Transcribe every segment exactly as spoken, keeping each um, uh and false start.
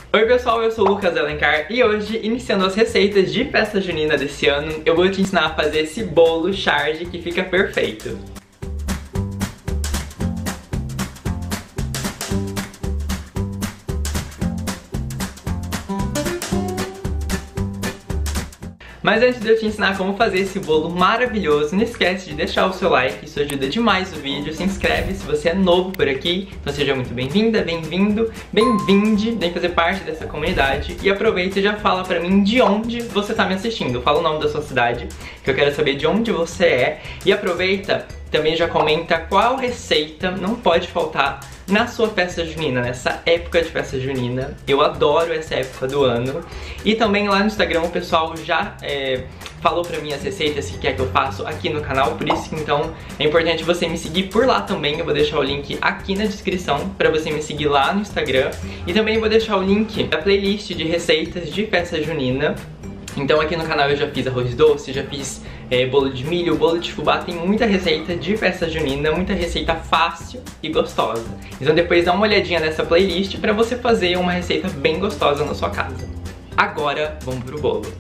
Oi pessoal, eu sou o Lucas Alencar e hoje, iniciando as receitas de festa junina desse ano, eu vou te ensinar a fazer esse bolo charge que fica perfeito. Mas antes de eu te ensinar como fazer esse bolo maravilhoso, não esquece de deixar o seu like, isso ajuda demais o vídeo. Se inscreve se você é novo por aqui, então seja muito bem-vinda, bem-vindo, bem-vinde, vem fazer parte dessa comunidade. E aproveita e já fala pra mim de onde você tá me assistindo, fala o nome da sua cidade, que eu quero saber de onde você é. E aproveita, também já comenta qual receita não pode faltar na sua festa junina, nessa época de festa junina. Eu adoro essa época do ano. E também lá no Instagram o pessoal já é, falou pra mim as receitas que quer que eu faça aqui no canal, por isso que então é importante você me seguir por lá também. Eu vou deixar o link aqui na descrição pra você me seguir lá no Instagram. E também vou deixar o link da playlist de receitas de festa junina. Então aqui no canal eu já fiz arroz doce, já fiz é, bolo de milho, bolo de fubá, tem muita receita de festa junina, muita receita fácil e gostosa. Então depois dá uma olhadinha nessa playlist pra você fazer uma receita bem gostosa na sua casa. Agora vamos pro bolo.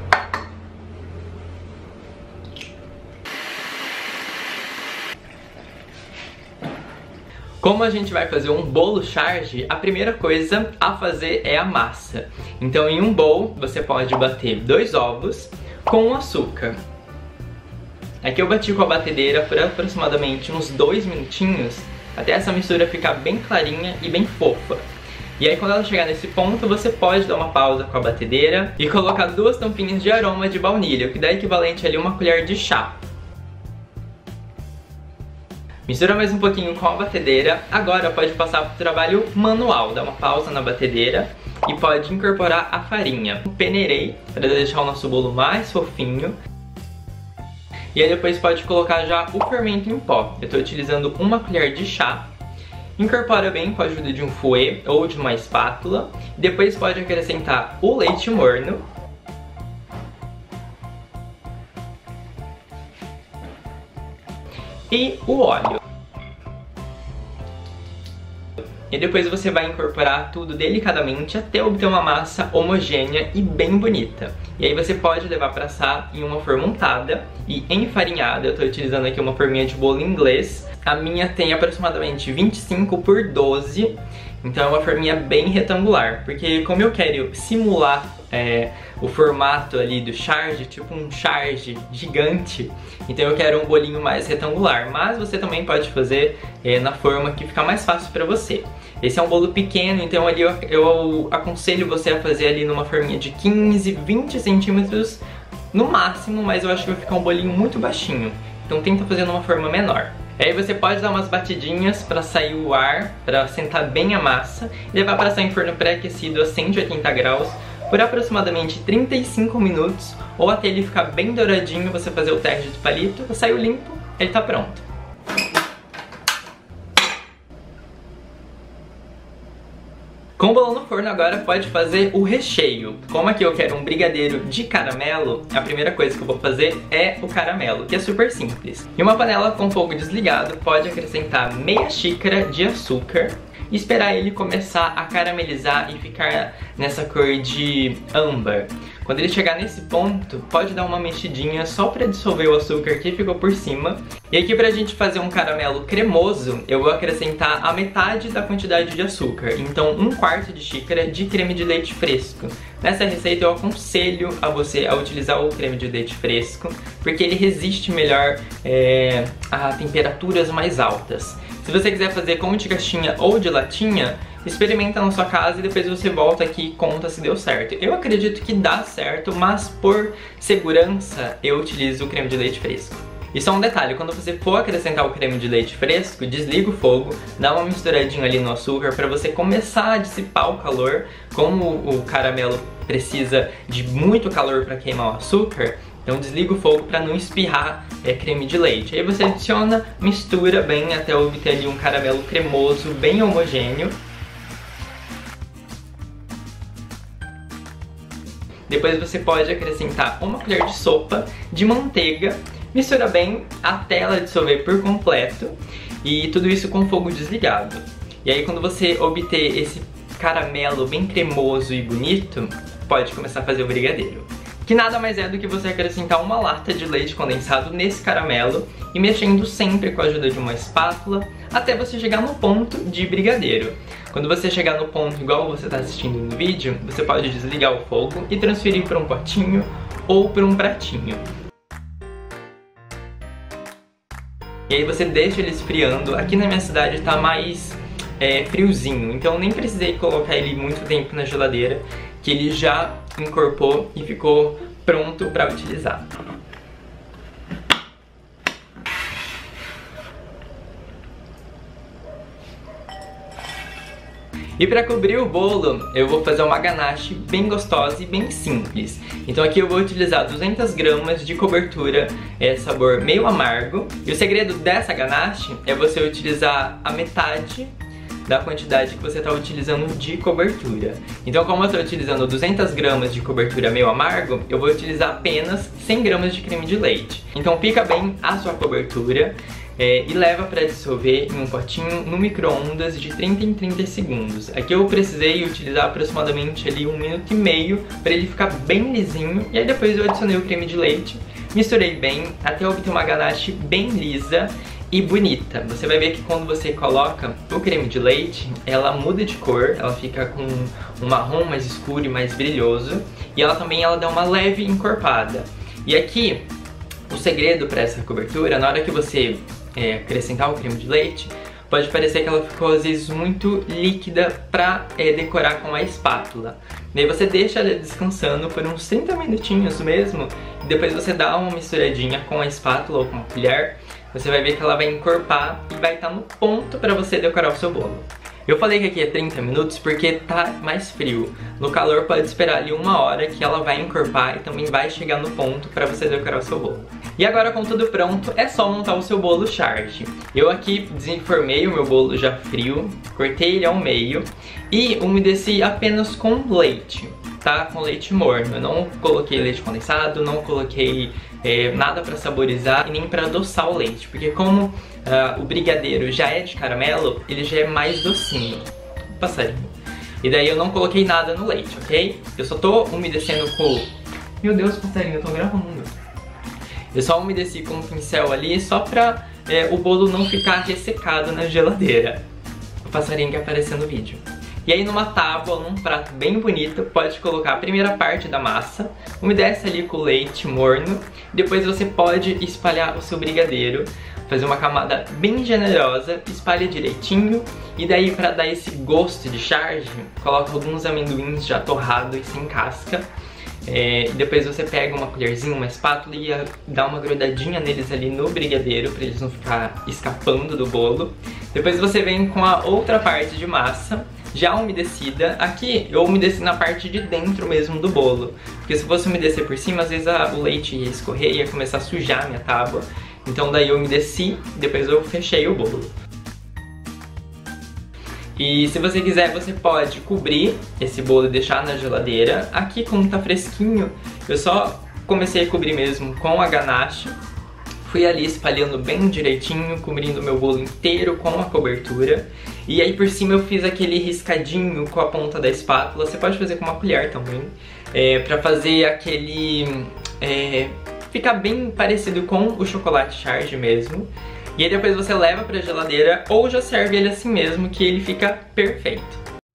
Como a gente vai fazer um bolo charge, a primeira coisa a fazer é a massa. Então em um bowl você pode bater dois ovos com açúcar. Aqui eu bati com a batedeira por aproximadamente uns dois minutinhos, até essa mistura ficar bem clarinha e bem fofa. E aí quando ela chegar nesse ponto, você pode dar uma pausa com a batedeira e colocar duas tampinhas de aroma de baunilha, o que dá equivalente ali a uma colher de chá. Mistura mais um pouquinho com a batedeira. Agora pode passar para o trabalho manual. Dá uma pausa na batedeira e pode incorporar a farinha. Peneirei para deixar o nosso bolo mais fofinho. E aí depois pode colocar já o fermento em pó. Eu estou utilizando uma colher de chá. Incorpora bem com a ajuda de um fouet ou de uma espátula. Depois pode acrescentar o leite morno. E o óleo. E depois você vai incorporar tudo delicadamente até obter uma massa homogênea e bem bonita. E aí você pode levar para assar em uma forma untada e enfarinhada. Eu estou utilizando aqui uma forminha de bolo inglês. A minha tem aproximadamente vinte e cinco por doze. Então é uma forminha bem retangular, porque como eu quero simular é, o formato ali do charge, tipo um charge gigante, então eu quero um bolinho mais retangular, mas você também pode fazer é, na forma que ficar mais fácil pra você. Esse é um bolo pequeno, então ali eu, eu aconselho você a fazer ali numa forminha de quinze, vinte centímetros no máximo, mas eu acho que vai ficar um bolinho muito baixinho, então tenta fazer numa forma menor. Aí você pode dar umas batidinhas para sair o ar, para sentar bem a massa e levar para assar em forno pré-aquecido a cento e oitenta graus por aproximadamente trinta e cinco minutos, ou até ele ficar bem douradinho, você fazer o teste de palito, saiu limpo, ele tá pronto. Com o bolo no forno agora pode fazer o recheio. Como aqui eu quero um brigadeiro de caramelo, a primeira coisa que eu vou fazer é o caramelo, que é super simples. Em uma panela com fogo desligado, pode acrescentar meia xícara de açúcar e esperar ele começar a caramelizar e ficar nessa cor de âmbar. Quando ele chegar nesse ponto, pode dar uma mexidinha só para dissolver o açúcar que ficou por cima. E aqui pra gente fazer um caramelo cremoso, eu vou acrescentar a metade da quantidade de açúcar. Então um quarto de xícara de creme de leite fresco. Nessa receita eu aconselho a você a utilizar o creme de leite fresco, porque ele resiste melhor é, a temperaturas mais altas. Se você quiser fazer com de caixinha ou de latinha, experimenta na sua casa e depois você volta aqui e conta se deu certo. Eu acredito que dá certo, mas por segurança eu utilizo o creme de leite fresco. E só um detalhe, quando você for acrescentar o creme de leite fresco, desliga o fogo, dá uma misturadinha ali no açúcar para você começar a dissipar o calor. Como o caramelo precisa de muito calor para queimar o açúcar, então desliga o fogo para não espirrar é, creme de leite. Aí você adiciona, mistura bem até obter ali um caramelo cremoso, bem homogêneo. Depois você pode acrescentar uma colher de sopa de manteiga, mistura bem até ela dissolver por completo e tudo isso com fogo desligado. E aí quando você obter esse caramelo bem cremoso e bonito, pode começar a fazer o brigadeiro. Que nada mais é do que você acrescentar uma lata de leite condensado nesse caramelo e mexendo sempre com a ajuda de uma espátula até você chegar no ponto de brigadeiro. Quando você chegar no ponto igual você está assistindo no vídeo, você pode desligar o fogo e transferir para um potinho ou para um pratinho. E aí você deixa ele esfriando. Aqui na minha cidade está mais é, friozinho, então nem precisei colocar ele muito tempo na geladeira, que ele já encorpou e ficou pronto para utilizar. E para cobrir o bolo, eu vou fazer uma ganache bem gostosa e bem simples. Então aqui eu vou utilizar duzentas gramas de cobertura, é, sabor meio amargo. E o segredo dessa ganache é você utilizar a metade da quantidade que você está utilizando de cobertura. Então, como eu estou utilizando duzentas gramas de cobertura meio amargo, eu vou utilizar apenas cem gramas de creme de leite. Então pica bem a sua cobertura é, e leva para dissolver em um potinho no micro-ondas de trinta em trinta segundos. Aqui eu precisei utilizar aproximadamente ali um minuto e meio para ele ficar bem lisinho. E aí depois eu adicionei o creme de leite, misturei bem até obter uma ganache bem lisa e bonita. Você vai ver que quando você coloca o creme de leite, ela muda de cor, ela fica com um marrom mais escuro e mais brilhoso, e ela também ela dá uma leve encorpada. E aqui, o segredo para essa cobertura, na hora que você é, acrescentar o creme de leite, pode parecer que ela ficou às vezes muito líquida para é, decorar com a espátula. Daí você deixa ela descansando por uns trinta minutinhos mesmo, e depois você dá uma misturadinha com a espátula ou com a colher. Você vai ver que ela vai encorpar e vai estar no ponto para você decorar o seu bolo. Eu falei que aqui é trinta minutos porque tá mais frio. No calor pode esperar ali uma hora que ela vai encorpar e também vai chegar no ponto para você decorar o seu bolo. E agora, com tudo pronto, é só montar o seu bolo charge. Eu aqui desenformei o meu bolo já frio, cortei ele ao meio e umedeci apenas com leite, tá? Com leite morno. Eu não coloquei leite condensado, não coloquei é, nada para saborizar e nem para adoçar o leite, porque como uh, o brigadeiro já é de caramelo, ele já é mais docinho. Passarinho. E daí eu não coloquei nada no leite, ok? Eu só tô umedecendo com... Meu Deus, passarinho, eu tô gravando. Eu só umedeci com um pincel ali só pra é, o bolo não ficar ressecado na geladeira. O passarinho que apareceu no vídeo. E aí numa tábua, num prato bem bonito, pode colocar a primeira parte da massa, umedece ali com o leite morno, depois você pode espalhar o seu brigadeiro, fazer uma camada bem generosa, espalha direitinho, e daí para dar esse gosto de charge, coloca alguns amendoins já torrados e sem casca. É, e depois você pega uma colherzinha, uma espátula e dá uma grudadinha neles ali no brigadeiro para eles não ficar escapando do bolo. Depois você vem com a outra parte de massa já umedecida. Aqui eu umedeci na parte de dentro mesmo do bolo, porque se fosse umedecer por cima, às vezes a, o leite ia escorrer e ia começar a sujar a minha tábua. Então daí eu umedeci, depois eu fechei o bolo. E se você quiser, você pode cobrir esse bolo e deixar na geladeira. Aqui, como tá fresquinho, eu só comecei a cobrir mesmo com a ganache. Fui ali espalhando bem direitinho, cobrindo o meu bolo inteiro com a cobertura. E aí por cima eu fiz aquele riscadinho com a ponta da espátula. Você pode fazer com uma colher também, é, pra fazer aquele... É, ficar bem parecido com o chocolate charge mesmo. E aí depois você leva pra geladeira ou já serve ele assim mesmo, que ele fica perfeito.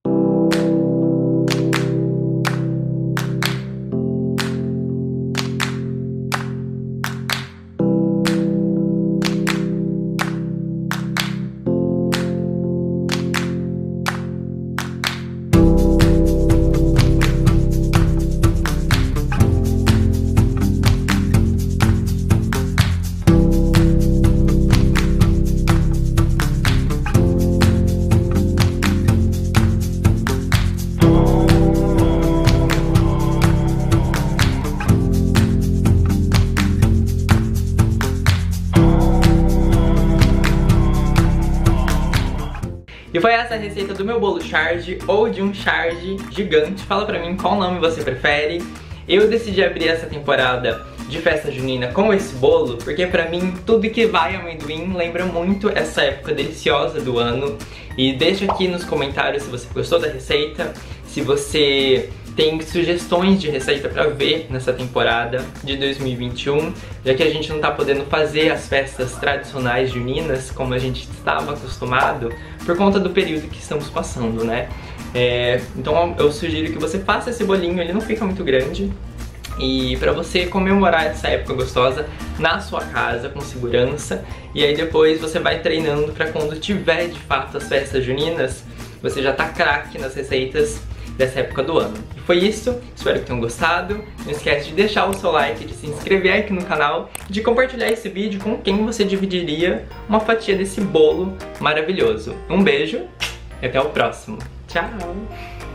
E foi essa a receita do meu bolo charge, ou de um charge gigante. Fala pra mim qual nome você prefere. Eu decidi abrir essa temporada de festa junina com esse bolo, porque pra mim tudo que vai amendoim lembra muito essa época deliciosa do ano. E deixa aqui nos comentários se você gostou da receita, se você tem sugestões de receita pra ver nessa temporada de dois mil e vinte e um, já que a gente não tá podendo fazer as festas tradicionais juninas como a gente estava acostumado por conta do período que estamos passando, né? É, então eu sugiro que você faça esse bolinho, ele não fica muito grande. E pra você comemorar essa época gostosa na sua casa, com segurança. E aí depois você vai treinando pra quando tiver de fato as festas juninas, você já tá craque nas receitas dessa época do ano. E foi isso, espero que tenham gostado. Não esquece de deixar o seu like, de se inscrever aqui no canal, de compartilhar esse vídeo com quem você dividiria uma fatia desse bolo maravilhoso. Um beijo e até o próximo. Tchau!